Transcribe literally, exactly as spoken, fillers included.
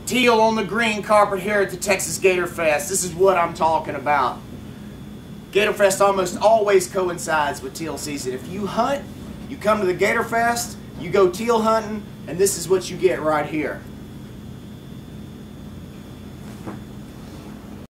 Teal on the green carpet here at the Texas Gatorfest. This is what I'm talking about. Gatorfest almost always coincides with teal season. If you hunt, you come to the Gatorfest, you go teal hunting, and this is what you get right here.